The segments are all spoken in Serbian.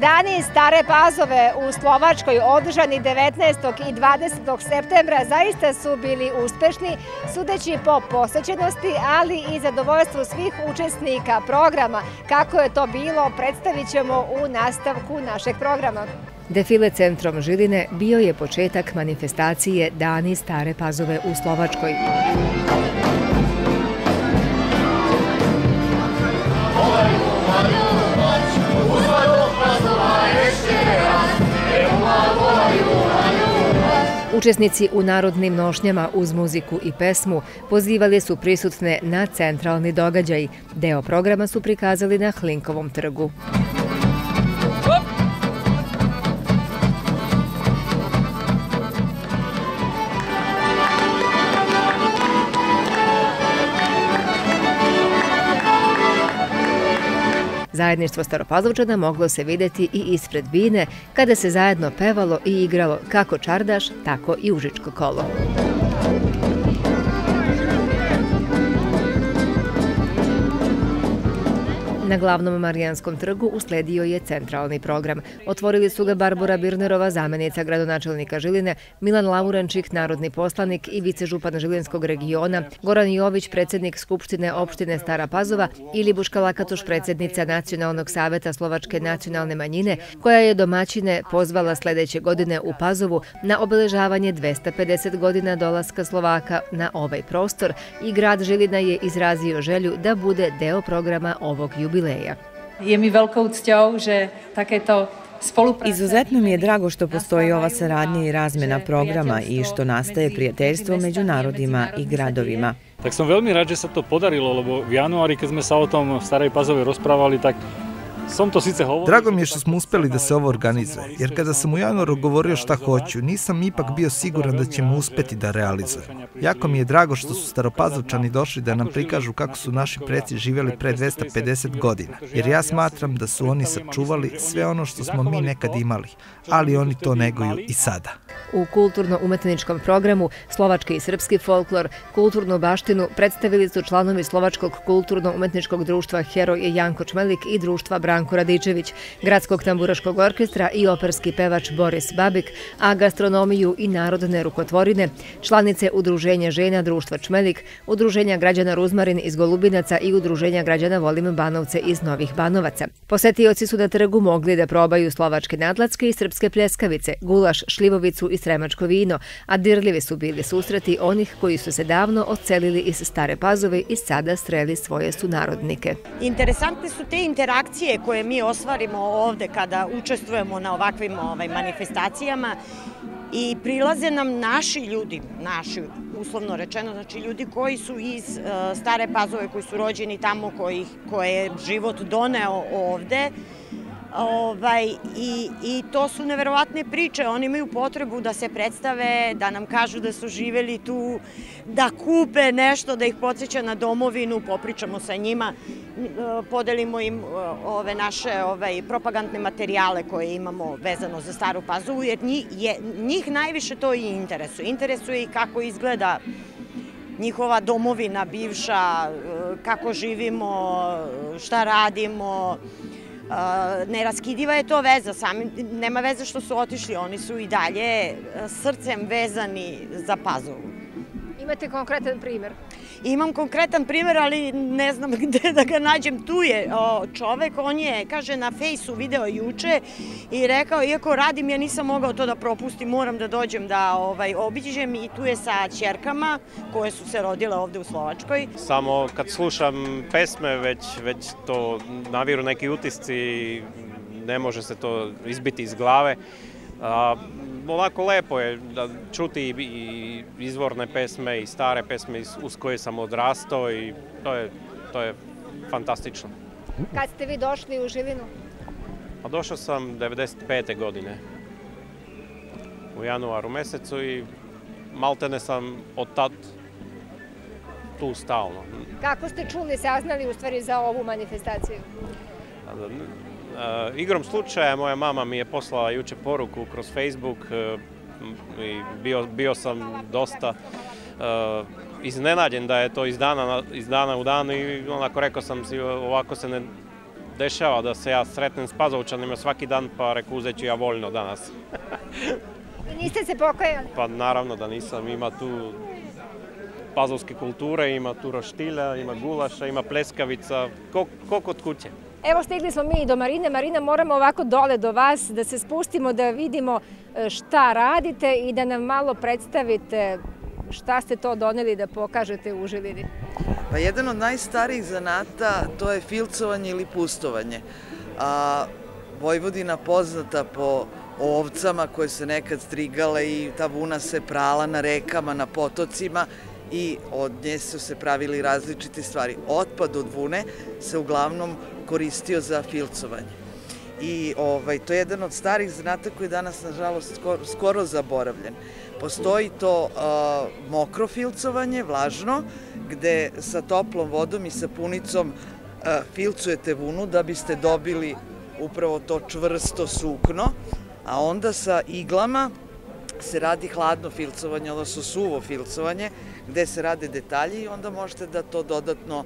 Dani Stare Pazove u Slovačkoj održani 19. i 20. septembra zaista su bili uspešni, sudeći po posećenosti, ali i zadovoljstvu svih učesnika programa. Kako je to bilo, predstavit ćemo u nastavku našeg programa. Defile centrom Žiline bio je početak manifestacije Dani Stare Pazove u Slovačkoj. Učesnici u narodnim nošnjama uz muziku i pesmu pozivali su prisutne na centralni događaj. Deo programa su prikazali na Hlinkovom trgu. Zajedništvo Staropazovčana moglo se vidjeti i ispred bine, kada se zajedno pevalo i igralo kako čardaš, tako i užičko kolo. Na glavnom Marijanskom trgu usledio je centralni program. Otvorili su ga Barbora Birnerova, zamjenica gradonačelnika Žiline, Milan Laurenčik, narodni poslanik i vicežupan Žilinskog regiona, Goran Jović, predsjednik Skupštine opštine Stara Pazova i Libuška Lakatoš, predsjednica Nacionalnog saveta Slovačke nacionalne manjine, koja je domaćine pozvala sljedeće godine u Pazovu na obeležavanje 250 godina dolaska Slovaka na ovaj prostor i grad Žilina je izrazio želju da bude deo programa ovog jubileja. Je mi velikou cťou, že takéto spolupráce. Izuzetno mi je drago što postoji ova saradnja i razmjena programa i što nastaje prijateljstvo među narodima i gradovima. Tak som veľmi rád, že sa to podarilo, lebo v januári, keď sme sa o tom v Starej Pazove rozprávali, tak Drago mi je što smo uspjeli da se ovo organizuje, jer kada sam u januaru govorio šta hoću, nisam ipak bio siguran da ćemo uspjeti da realizujemo. Jako mi je drago što su Staropazovčani došli da nam prikažu kako su naši preci živjeli pre 250 godina, jer ja smatram da su oni sačuvali sve ono što smo mi nekad imali, ali oni to neguju i sada. U kulturno-umetničkom programu slovački i srpski folklor, kulturnu baštinu predstavili su članovi Slovačkog kulturno-umetničkog društva Heroj Janko Čmelik i društva Branko Radičević, Gradskog tamburaškog orkestra i operski pevač Boris Babik, a gastronomiju i narodne rukotvorine, članice Udruženja žena društva Čmelik, Udruženja građana Ruzmarin iz Golubinaca i Udruženja građana Volim Banovce iz Novih Banovaca. Posetioci su na trgu mogli da probaju slovačke nadlacke i srpske pljeskavice, gulaš, šljivovicu i sremačko vino, a dirljivi su bili susreti onih koji su se davno odselili iz Stare Pazove i sada sreli svoje sunarodnike. Interesantne su te interakcije koje mi ostvarimo ovde kada učestvujemo na ovakvim manifestacijama i prilaze nam naši ljudi, uslovno rečeno, znači ljudi koji su iz Stare Pazove, koji su rođeni tamo, koje je život doneo ovde. I to su neverovatne priče, oni imaju potrebu da se predstave, da nam kažu da su živeli tu, da kupe nešto, da ih podsjeća na domovinu, popričamo sa njima, podelimo im ove naše propagandne materijale koje imamo vezano za Staru Pazovu, jer njih najviše to i interesuje. Interesuje i kako izgleda njihova domovina bivša, kako živimo, šta radimo. Neraskidiva je to veza, nema veze što su otišli, oni su i dalje srcem vezani za Pazovu. Imate konkretan primjer? Imam konkretan primjer, ali ne znam gde da ga nađem. Tu je čovek, on je, kaže, na Fejsu video juče i rekao, iako radim, ja nisam mogao to da propustim, moram da dođem da obiđem i tu je sa ćerkama koje su se rodile ovde u Slovačkoj. Samo kad slušam pesme, već to naviru neki utisci, ne može se to izbiti iz glave. Onako lepo je da čuti i izvorne pesme i stare pesme uz koje sam odrastao i to je fantastično. Kad ste vi došli u Žilinu? Došao sam 95. godine u januaru mesecu i maltene sam od tad tu stalno. Kako ste čuli, saznali u stvari za ovu manifestaciju? Igrom slučaja moja mama mi je poslala juče poruku kroz Facebook i bio sam dosta iznenađen da je to iz dana u dan i onako rekao sam si ovako se dešava da se ja sretnem s Pazovčanima svaki dan, pa reku uzet ću ja voljno danas. I niste se pokajali? Pa naravno da nisam, ima tu pazovske kulture, ima tu roštilja, ima gulaša, ima pleskavica, ko kod kuće. Evo stigli smo mi i do Marine. Marina, moramo ovako dole do vas da se spustimo da vidimo šta radite i da nam malo predstavite šta ste to doneli da pokažete u Žilini. Pa jedan od najstarijih zanata to je filcovanje ili pustovanje. Vojvodina poznata po ovcama koje se nekad strigale i ta vuna se prala na rekama, na potocima i od nje su se pravili različite stvari. Otpad od vune se uglavnom koristio za filcovanje. I to je jedan od starih zanata koji je danas, nažalost, skoro zaboravljen. Postoji to mokro filcovanje, vlažno, gde sa toplom vodom i sapunicom filcujete vunu da biste dobili upravo to čvrsto sukno, a onda sa iglama se radi hladno filcovanje, odnosno suvo filcovanje, gde se rade detalji i onda možete da to dodatno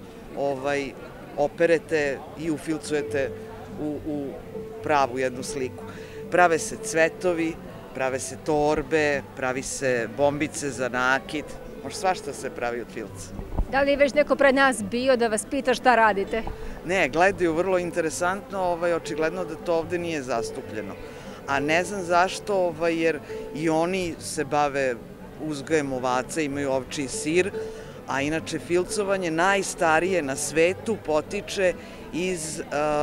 operete i ufilcujete u pravu jednu sliku. Prave se cvetovi, prave se torbe, pravi se bombice za nakit, može svašta se pravi od filca. Da li je već neko pred nas bio da vas pita šta radite? Ne, gledaju vrlo interesantno, očigledno da to ovde nije zastupljeno. A ne znam zašto, jer i oni se bave uzgojem ovaca, imaju ovčji sir, a inače filcovanje najstarije na svetu potiče iz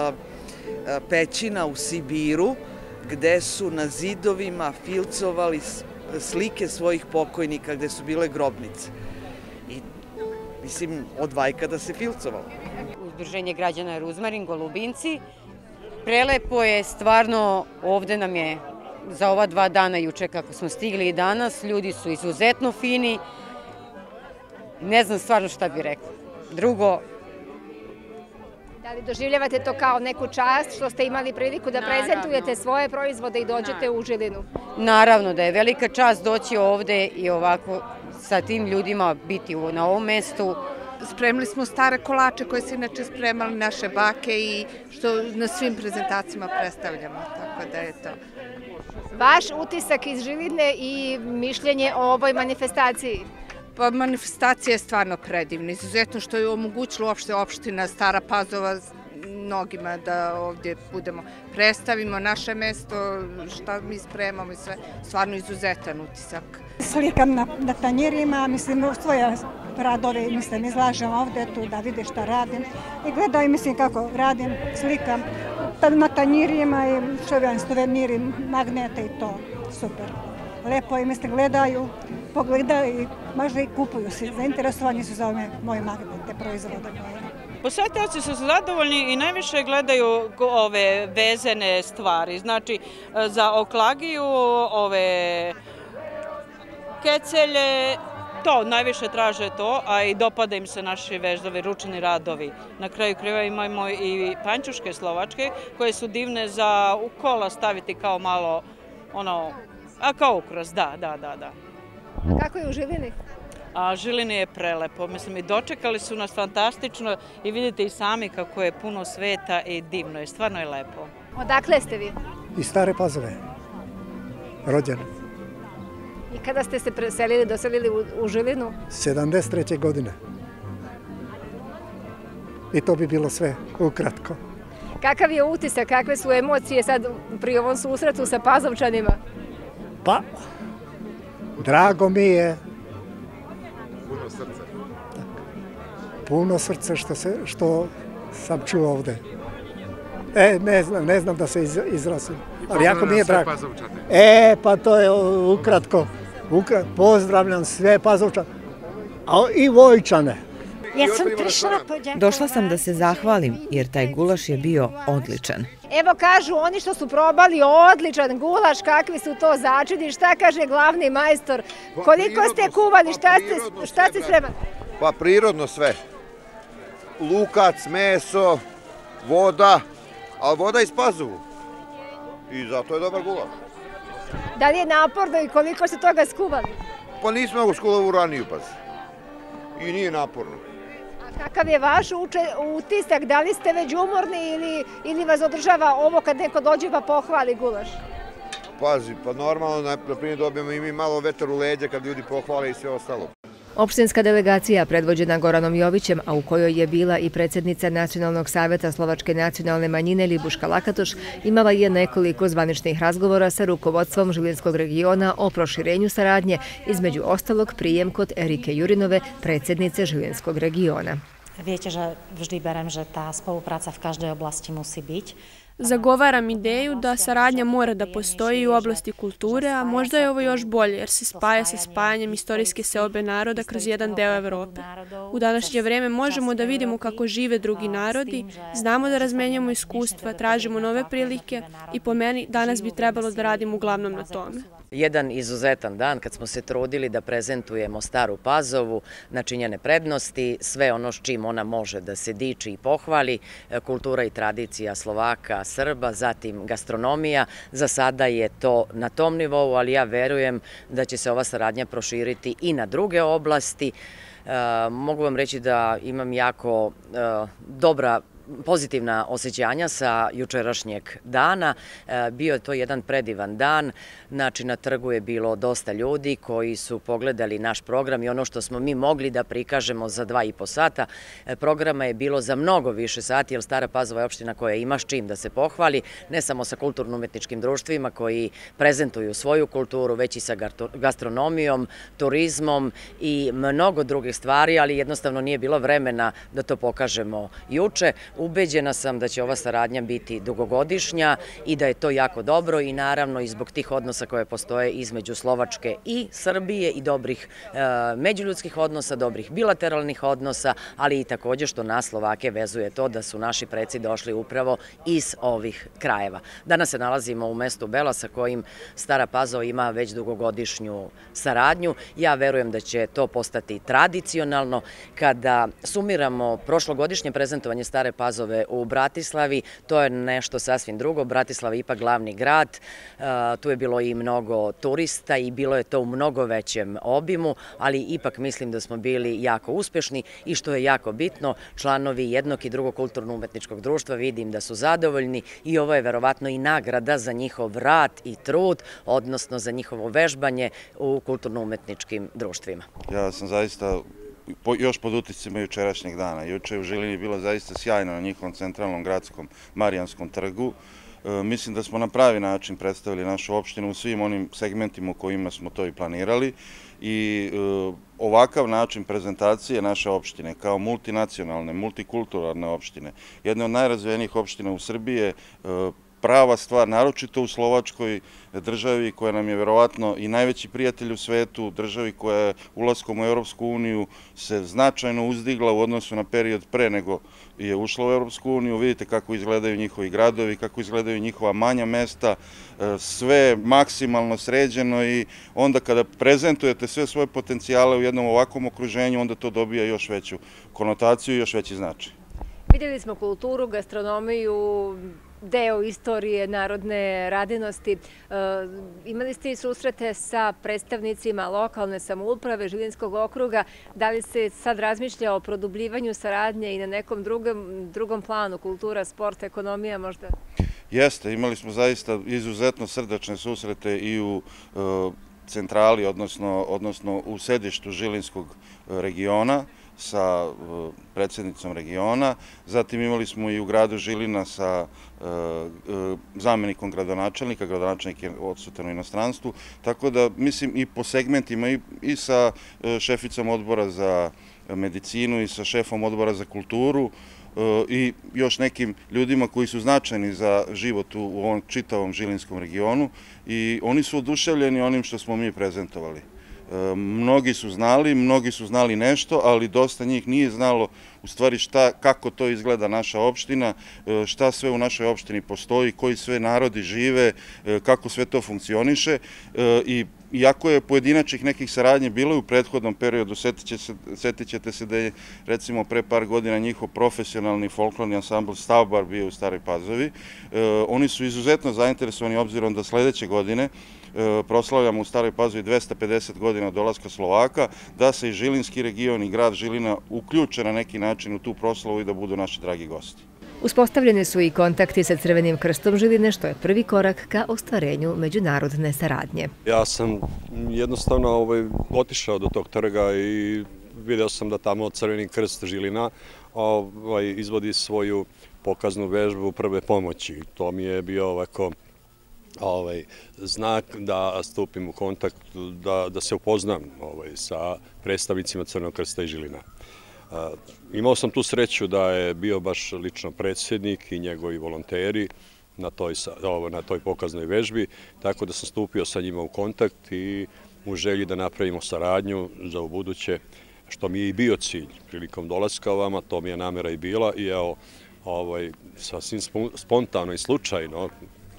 pećina u Sibiru, gde su na zidovima filcovali slike svojih pokojnika, gde su bile grobnice. I, mislim, od vajka se filcovalo. Udruženje građana Ruzmarin, Golubinci. Prelepo je, stvarno, ovde nam je za ova 2 dana juče kako smo stigli i danas, ljudi su izuzetno fini. Ne znam stvarno šta bih rekla. Drugo... Da li doživljavate to kao neku čast što ste imali priliku da prezentujete svoje proizvode i dođete u Žilinu? Naravno da je velika čast doći ovde i ovako sa tim ljudima biti na ovom mestu. Spremili smo stare kolače koje se inače spremali naše bake i što na svim prezentacijama predstavljamo, tako da je to. Vaš utisak iz Žiline i mišljenje o ovoj manifestaciji? Pa manifestacija je stvarno predivna, izuzetno što je omogućila uopšte opština Stara Pazova mnogima da ovdje budemo, predstavimo naše mesto, šta mi spremamo i sve, stvarno izuzetan utisak. Slikam na tanjirima, mislim, svoje radove, mislim, izlažem ovdje tu da vide šta radim i gledaju, mislim, kako radim, slikam na tanjirima i šovijem suveniri, magnete i to, super. Lepo i, mislim, gledaju, pogledaju i možda i kupuju se, zainteresovani su za ove moje magnete proizvode. Posetioci su zadovoljni i najviše gledaju ove vezene stvari, znači za oklagiju, ove kecelje, to najviše traže to, a i dopada im se naši veždovi, ručni radovi. Na kraju krajeva imamo i pančuške slovačke koje su divne za u kola staviti kao malo, kao ukras, da. A kako je u Žilini? A Žilini je prelepo, mislim i dočekali su nas fantastično i vidite i sami kako je puno sveta i divno je, stvarno je lepo. Odakle ste vi? Iz Stare Pazove, rođen. I kada ste se doselili u Žilinu? 73. godine. I to bi bilo sve ukratko. Kakav je utisak, kakve su emocije sad pri ovom susretu sa Pazovčanima? Pa, drago mi je. Puno srca. Puno srca što sam čuo ovde. Ne znam da se izrazim. Ali jako mi je drago. Pa to je ukratko. Pozdravljam sve Pazovčane. I Vojčane. Došla sam da se zahvalim jer taj gulaš je bio odličan. Evo kažu oni što su probali odličan gulaš, kakvi su to začini, šta kaže glavni majstor, koliko ste kuvali, šta ste spremali? Pa prirodno sve. Lukac, meso, voda, ali voda iz Pazovu. I zato je dobar gulaš. Da li je naporno i koliko ste toga skuvali? Pa nismo skuvali u raniju Pazu. I nije naporno. Kakav je vaš utisak? Da li ste već umorni ili vas održava ovo kad neko dođe pa pohvali gulaš? Pazi, pa normalno, na primjer dobijemo i mi malo vetar u leđa kad ljudi pohvale i sve ostalo. Opštinska delegacija, predvođena Goranom Jovićem, a u kojoj je bila i predsjednica Nacionalnog saveta Slovačke nacionalne manjine Libuška Lakatoš, imala je nekoliko zvaničnih razgovora sa rukovodstvom Žilinskog regiona o proširenju saradnje, između ostalog prijem kod Erike Jurinove, predsjednice Žilinskog regiona. Viete, že vždy berem, že tá spolupráca v každej oblasti musí byť. Zagovaram ideju da saradnja mora da postoji i u oblasti kulture, a možda je ovo još bolje jer se spaja sa spajanjem istorijske seobe naroda kroz jedan deo Evrope. U današnje vreme možemo da vidimo kako žive drugi narodi, znamo da razmenjujemo iskustva, tražimo nove prilike i po meni danas bi trebalo da radimo uglavnom na tome. Jedan izuzetan dan kad smo se trudili da prezentujemo Staru Pazovu, načinjene prednosti, sve ono s čim ona može da se diči i pohvali, kultura i tradicija Slovaka, Srba, zatim gastronomija. Za sada je to na tom nivou, ali ja verujem da će se ova saradnja proširiti i na druge oblasti. Mogu vam reći da imam jako dobra pozitivna osjećanja sa jučerašnjeg dana. Bio je to jedan predivan dan. Znači, na trgu je bilo dosta ljudi koji su pogledali naš program i ono što smo mi mogli da prikažemo za 2,5 sata. Programa je bilo za mnogo više sati, jer Stara Pazova je opština koja ima s čim da se pohvali, ne samo sa kulturno-umetničkim društvima koji prezentuju svoju kulturu, već i sa gastronomijom, turizmom i mnogo drugih stvari, ali jednostavno nije bilo vremena da to pokažemo juče. Ubeđena sam da će ova saradnja biti dugogodišnja i da je to jako dobro i naravno i zbog tih odnosa koje postoje između Slovačke i Srbije i dobrih međuljudskih odnosa, dobrih bilateralnih odnosa, ali i također što nas Slovake vezuje to da su naši preci došli upravo iz ovih krajeva. Danas se nalazimo u mestu Bela sa kojim Stara Pazova ima već dugogodišnju saradnju. Ja verujem da će to postati tradicionalno. Kada sumiramo prošlogodišnje prezentovanje Stare Pazove u Bratislavi, to je nešto sasvim drugo. Bratislava je ipak glavni grad, tu je bilo i mnogo turista i bilo je to u mnogo većem obimu, ali ipak mislim da smo bili jako uspešni i što je jako bitno, članovi jednog i drugog kulturno-umetničkog društva vidim da su zadovoljni i ovo je verovatno i nagrada za njihov rad i trud, odnosno za njihovo vežbanje u kulturno-umetničkim društvima. Ja sam zaista još pod utiscima jučerašnjeg dana. Juče u Žilini bilo zaista sjajno na njihovom centralnom gradskom Marijanskom trgu. Mislim da smo na pravi način predstavili našu opštinu u svim onim segmentima u kojima smo to i planirali i ovakav način prezentacije naše opštine kao multinacionalne, multikulturalne opštine, jedne od najrazvijenijih opština u Srbiji je prava stvar, naročito u Slovačkoj državi koja nam je verovatno i najveći prijatelj u svetu, državi koja je ulaskom u Europsku uniju se značajno uzdigla u odnosu na period pre nego je ušla u Europsku uniju. Vidite kako izgledaju njihovi gradovi, kako izgledaju njihova manja mesta, sve maksimalno sređeno i onda kada prezentujete sve svoje potencijale u jednom ovakvom okruženju, onda to dobija još veću konotaciju i još veći značaj. Vidjeli smo kulturu, gastronomiju, deo istorije, narodne radinosti. Imali ste i susrete sa predstavnicima lokalne samouprave Žilinskog okruga. Da li se sad razmišlja o produbljivanju saradnje i na nekom drugom planu, kultura, sport, ekonomija možda? Jeste, imali smo zaista izuzetno srdačne susrete i u centrali, odnosno u sedištu Žilinskog regiona sa predsjednicom regiona. Zatim imali smo i u gradu Žilina sa zamjenikom gradonačelnika, gradonačelnik je odsutan u inostranstvu, tako da mislim i po segmentima i sa šeficom odbora za medicinu i sa šefom odbora za kulturu i još nekim ljudima koji su značajni za život u ovom čitavom Žilinskom regionu i oni su oduševljeni onim što smo mi prezentovali. Mnogi su znali nešto, ali dosta njih nije znalo u stvari kako to izgleda naša opština, šta sve u našoj opštini postoji, koji sve narodi žive, kako sve to funkcioniše i Iako je pojedinačnih nekih saradnje bilo i u prethodnom periodu, setit ćete se da je recimo pre par godina njihov profesionalni folklorni ansambl Stavbar bio u Staroj Pazovi. Oni su izuzetno zainteresovani obzirom da sledeće godine proslavljamo u Staroj Pazovi 250 godina od dolaska Slovaka, da se i Žilinski region i grad Žilina uključe na neki način u tu proslavu i da budu naši dragi gosti. Uspostavljeni su i kontakti sa Crvenim krstom Žiline, što je prvi korak ka ostvarenju međunarodne saradnje. Ja sam jednostavno otišao do tog trga i video sam da tamo Crveni krst Žilina izvodi svoju pokaznu vežbu prve pomoći. To mi je bio ovako znak da stupim u kontakt, da se upoznam sa predstavnicima Crvenog krsta i Žilina. Imao sam tu sreću da je bio baš lično predsjednik i njegovi volonteri na toj pokaznoj vežbi, tako da sam stupio sa njima u kontakt i u želji da napravimo saradnju za ubuduće, što mi je i bio cilj prilikom dolaska ovama, to mi je namera i bila i evo, sasvim spontano i slučajno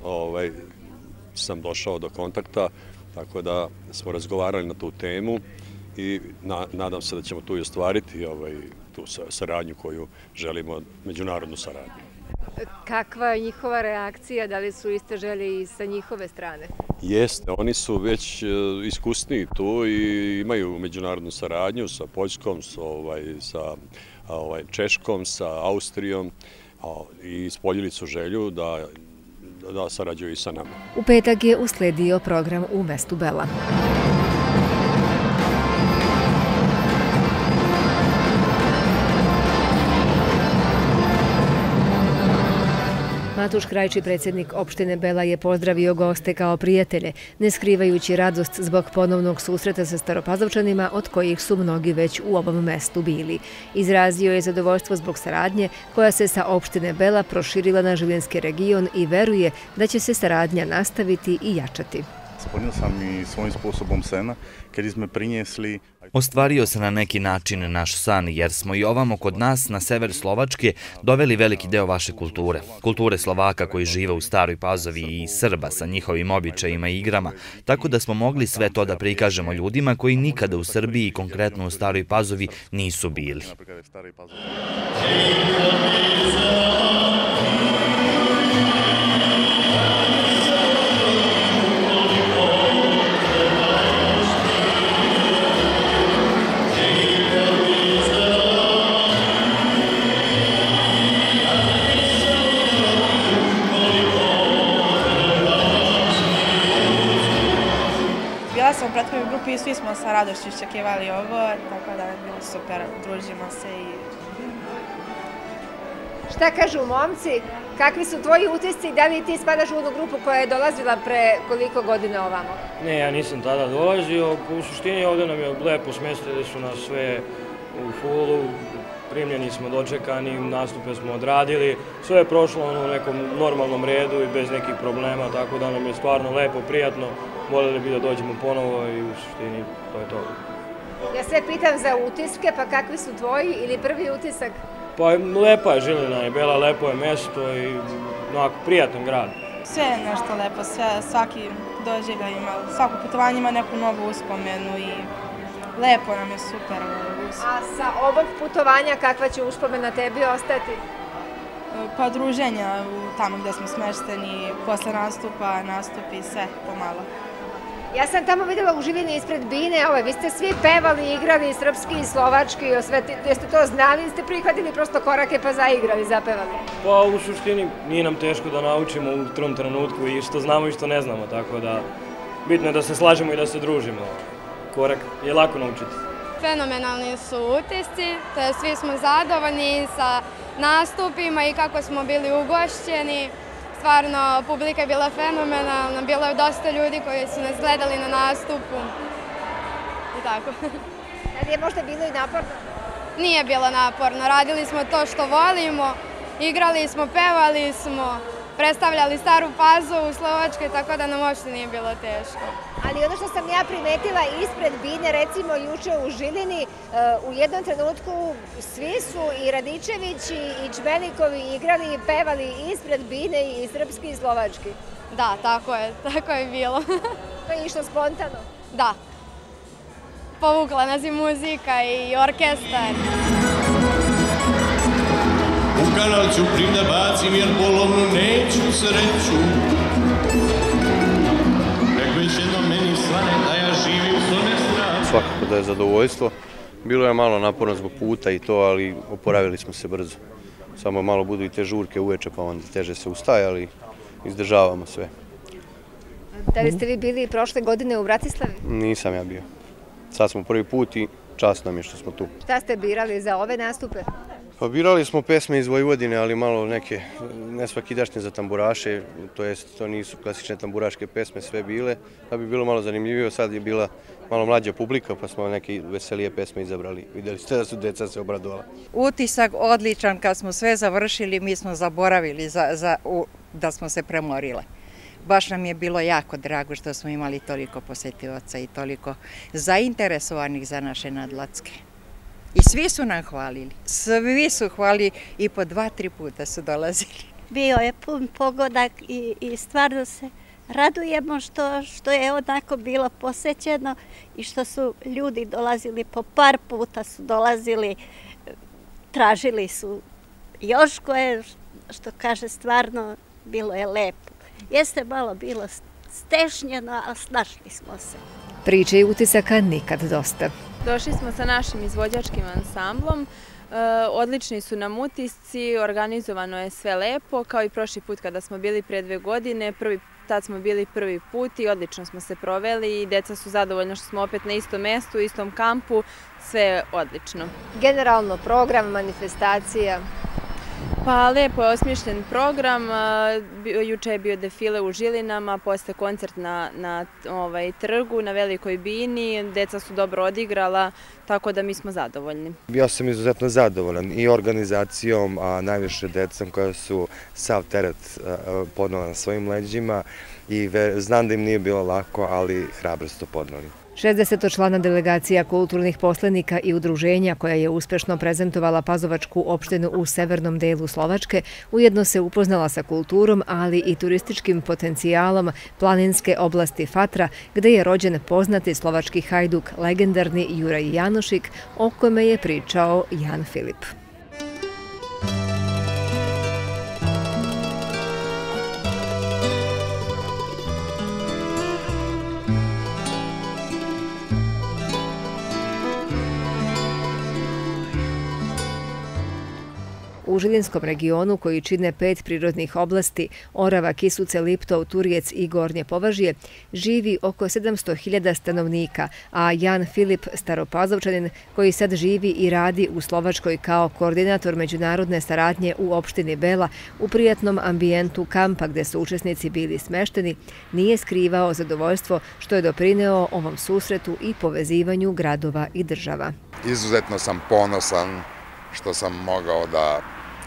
sam došao do kontakta, tako da smo razgovarali na tu temu i nadam se da ćemo tu i ostvariti tu saradnju koju želimo, međunarodnu saradnju. Kakva je njihova reakcija? Da li su iste želje i sa njihove strane? Jeste, oni su već iskusniji tu i imaju međunarodnu saradnju sa Poljskom, sa Češkom, sa Austrijom i ispoljili su želju da sarađuju i sa nama. U petak je usledio program u mestu Bela. Matuš Krajči, predsjednik opštine Bela, je pozdravio goste kao prijatelje, ne skrivajući radost zbog ponovnog susreta sa Staropazovčanima, od kojih su mnogi već u ovom mestu bili. Izrazio je zadovoljstvo zbog saradnje koja se sa opštine Bela proširila na Žilinski region i veruje da će se saradnja nastaviti i jačati. Splnil sam i svojim sposobom sena, kjer smo prinjesli... Ostvario se na neki način naš san, jer smo i ovamo kod nas, na sever Slovačke, doveli veliki deo vaše kulture. Kulture Slovaka koji žive u Staroj Pazovi i Srba sa njihovim običajima i igrama, tako da smo mogli sve to da prikažemo ljudima koji nikada u Srbiji, konkretno u Staroj Pazovi, nisu bili. Bila sam u prethodnoj grupi i svi smo sa radošću iščekivali ovo, tako da je bilo super, družimo se i... Šta kažu momci? Kakvi su tvoji utisci? Da li ti spadaš u onu grupu koja je dolazila pre koliko godina ovamo? Ne, ja nisam tada dolazio. U suštini ovdje nam je lepo smjestili su nas sve u fullu. Primljeni smo, dočekani, nastupe smo odradili. Sve je prošlo u nekom normalnom redu i bez nekih problema, tako da nam je stvarno lepo, prijatno. Voljeli bi da dođemo ponovo i u suštini to je to. Ja sve pitam za utiske, pa kakvi su tvoji ili prvi utisak? Pa lepa je Žilina je, Bela lepo je mesto i onako prijatan grad. Sve je nešto lepo, svaki doživljaj ima, svako putovanje ima neku novu uspomenu i lepo nam je, super. A sa ovog putovanja kakva će uspomena tebi ostati? Pa druženja tamo gdje smo smešteni, posle nastupa, nastupi, sve pomalo. Ja sam tamo vidjela u Žilini ispred Bine, vi ste svi pevali, igrali srpski i slovački, jeste to znali ili ste prihvatili prosto korake pa zaigrali, zapevali? Pa u suštini nije nam teško da naučimo u tom trenutku i što znamo i što ne znamo, tako da bitno je da se slažemo i da se družimo. Korak je lako naučiti. Fenomenalni su utisci, svi smo zadovoljni sa nastupima i kako smo bili ugošćeni. Stvarno, publika je bila fenomenalna, bilo je dosta ljudi koji su nas gledali na nastupu i tako. Da li je možda bilo i naporno? Nije bilo naporno, radili smo to što volimo, igrali smo, pevali smo, predstavljali Staru Pazovu u Slovačkoj, tako da nam uopšte nije bilo teško. Ali ono što sam ja primetila ispred Bine, recimo juče u Žilini, u jednom trenutku svi su i Radičevići i Čmelikovi igrali i pevali ispred Bine i srpski i slovački. Da, tako je bilo. To je išlo spontano? Da. Povukla nas i muzika i orkestar. U kanal ću prim da bacim jer polovnu neću sreću. Nek već jedno meni svane da ja živim što ne stranu. Svakako da je zadovoljstvo. Bilo je malo naporno zbog puta i to, ali oporavili smo se brzo. Samo malo budu i te žurke uveče, pa onda teže se ustaje, ali izdržavamo sve. Da li ste vi bili prošle godine u Bratislavi? Nisam ja bio. Sad smo prvi put i čast nam je što smo tu. Šta ste birali za ove nastupe? Pa birali smo pesme iz Vojvodine, ali malo neke nesvakidašnje za tamburaše, to jest to nisu klasične tamburaške pesme sve bile, da bi bilo malo zanimljivije. Sad je bila malo mlađa publika, pa smo neke veselije pesme izabrali. Vidjeli ste da su deca se obradovala. Utisak odličan, kad smo sve završili, mi smo zaboravili da smo se premorile. Baš nam je bilo jako drago što smo imali toliko posetilaca i toliko zainteresovanih za naše nadlatske. I svi su nam hvalili. Svi su hvalili i po 2-3 puta su dolazili. Bio je pun pogodak i stvarno se radujemo što je onako bilo posećeno i što su ljudi dolazili po par puta su dolazili, tražili su još koje, što kaže stvarno bilo je lepo. Jeste malo bilo stešnjeno, ali snašli smo se. Priče i utisaka nikad dosta. Došli smo sa našim izvođačkim ansamblom, odlični su nam utisci, organizovano je sve lepo, kao i prošli put kada smo bili pre 2 godine, tad smo bili prvi put i odlično smo se proveli i deca su zadovoljna što smo opet na istom mestu, u istom kampu, sve je odlično. Generalno program, manifestacija? Pa lepo je osmišljen program, juče je bio defile u Žilinama, posle koncert na trgu, na Velikoj bini, deca su dobro odigrala, tako da mi smo zadovoljni. Bio sam izuzetno zadovoljan i organizacijom, a najviše decom koja su sav teret podnela na svojim leđima i znam da im nije bilo lako, ali hrabro su to podneli. 60-člana delegacija kulturnih poslenika i udruženja koja je uspešno prezentovala Pazovačku opštinu u severnom delu Slovačke ujedno se upoznala sa kulturom, ali i turističkim potencijalom planinske oblasti Fatra, gde je rođen poznati slovački hajduk, legendarni Juraj Janošik, o kome je pričao Jan Filip. U Žilinskom regionu, koji čine 5 prirodnih oblasti, Orava, Kisuce, Liptov, Turjec i Gornje Považje, živi oko 700.000 stanovnika, a Jan Filip, staropazovčanin, koji sad živi i radi u Slovačkoj kao koordinator međunarodne saradnje u opštini Bela, u prijatnom ambijentu kampa gde su učesnici bili smešteni, nije skrivao zadovoljstvo što je doprineo ovom susretu i povezivanju gradova i država. Izuzetno sam ponosan što sam mogao da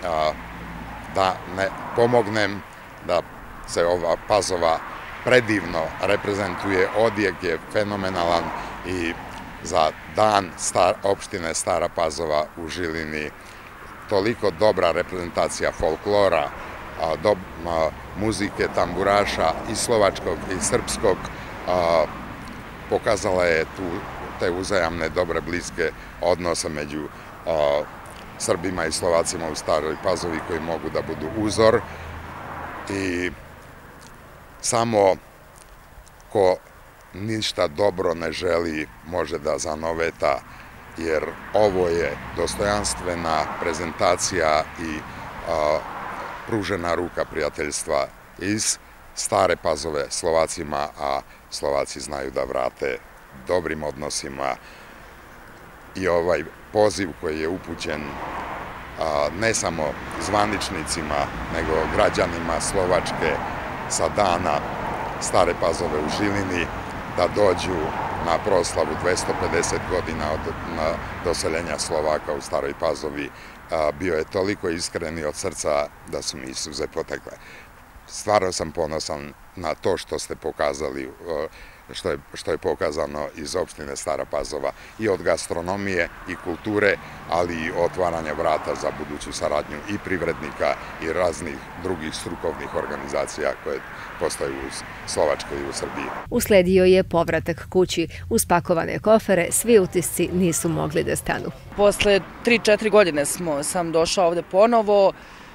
pomognem da se ova Pazova predivno reprezentuje, odjek je fenomenalan i za dan opštine Stara Pazova u Žilini toliko dobra reprezentacija folklora, muzike, tamburaša i slovačkog i srpskog pokazala je te uzajamne dobre bliske odnose među Srbima i Slovacima u Staroj Pazovi koji mogu da budu uzor i samo ko ništa dobro ne želi može da zanoveta, jer ovo je dostojanstvena prezentacija i pružena ruka prijateljstva iz Stare Pazove Slovacima, a Slovaci znaju da vrate dobrim odnosima. I ovaj poziv koji je upućen ne samo zvaničnicima, nego građanima Slovačke sa dana Stare Pazove u Žilini, da dođu na proslavu 250 godina od doseljenja Slovaka u Staroj Pazovi, bio je toliko iskren i od srca da su mi suze potekle. stvarno sam ponosan na to što ste pokazali, što je pokazano iz opštine Stara Pazova i od gastronomije i kulture, ali i otvaranja vrata za buduću saradnju i privrednika i raznih drugih strukovnih organizacija koje postoje u Slovačkoj i u Srbiji. Usledio je povratak kući. Uz pakovane kofere svi utisci nisu mogli da stanu. Posle 3-4 godine sam došao ovde ponovo.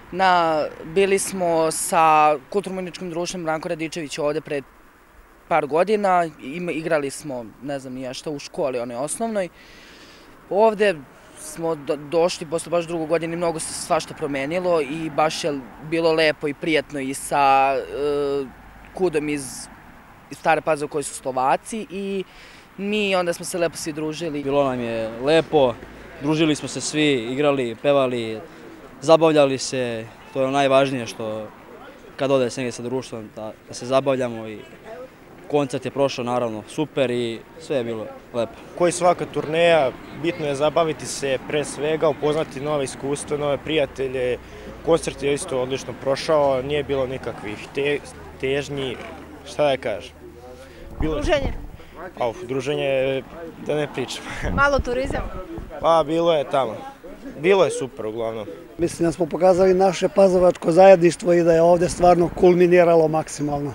Bili smo sa Kulturno-umetničkim društvom Branko Radičević ovde pred par godina, igrali smo, ne znam nija šta, u školi, onoj osnovnoj. Ovde smo došli posle baš drugu godinu i mnogo se svašta promenilo i baš je bilo lepo i prijatno i sa Kudom iz Stare Pazove koji su Slovaci i onda smo se lepo svi družili. Bilo nam je lepo, družili smo se svi, igrali, pevali, zabavljali se, to je ono najvažnije što kad ode se negdje sa društvom, da se zabavljamo i koncert je prošao naravno super i sve je bilo lepo. Koji svaka turneja, bitno je zabaviti se pre svega, upoznati nove iskustva, nove prijatelje. Koncert je isto odlično prošao, nije bilo nikakvih težnji, šta da kažem. Druženje? Druženje, da ne pričam. Malo turizam? Pa bilo je tamo. Bilo je super uglavnom. Mislim da smo pokazali naše pazovačko zajedništvo i da je ovdje stvarno kulminiralo maksimalno.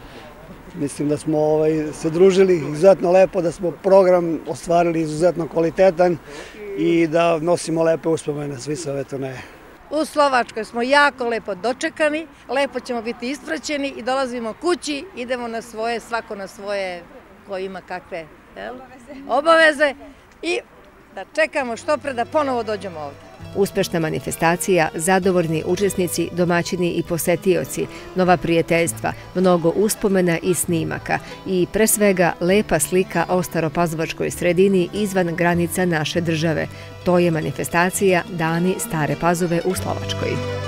Mislim da smo se družili izuzetno lepo, da smo program ostvarili izuzetno kvalitetan i da nosimo lepe uspomene svi sa ove turneje. U Slovačkoj smo jako lepo dočekani, lepo ćemo biti ispraćeni i dolazimo kući, idemo na svoje, svako na svoje, ko ima kakve obaveze i da čekamo što pre da ponovo dođemo ovdje. Uspešna manifestacija, zadovoljni učesnici, domaćini i posetioci, nova prijateljstva, mnogo uspomena i snimaka i pre svega lepa slika o staropazovačkoj sredini izvan granica naše države. To je manifestacija Dani Stare Pazove u Slovačkoj.